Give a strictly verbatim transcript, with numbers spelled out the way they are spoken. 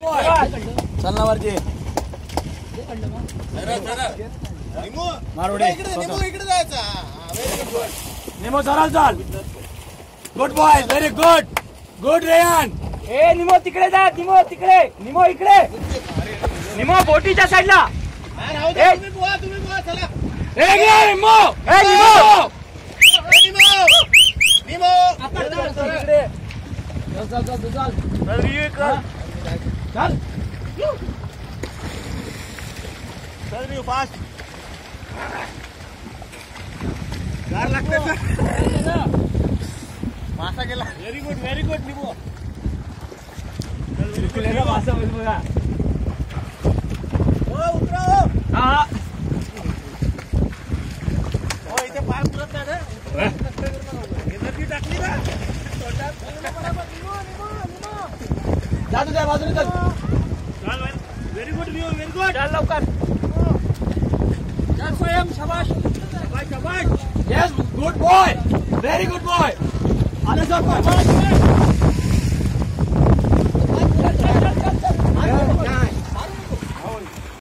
चल ना वरती मारुडे निमो सरळ चाल. Good boy, very good. Good Ryan. ए निमो तिकडे जा. निमो तिकडे. निमो इकडे. निमो बोटीच्या साईडला. ए तुम्ही बुवा तुम्ही बुवा चला. ए निमो. ए निमो. निमो निमो आपण तिकडे. चल चल चल चल. रिव्ह्यू कर. चल चल रिव्ह्यू फास्ट. गार लागते ना. मासा गेला. व्हेरी गुड व्हेरी गुड निमो. तिकडे मासा बघा. हो उतरा हो. हा हो इथे पाय पुरत नाही ना. एनर्जी टाकली ना तोंडात. निमो निमो निमो. जा तुझ्या बाजूने चल. चल व्हेरी गुड व्ह्यू व्हेरी गुड. चल लवकर. चल स्वयं. शाबाश शाबाश शाबाश. Yes, good boy. Very good boy. आले सर.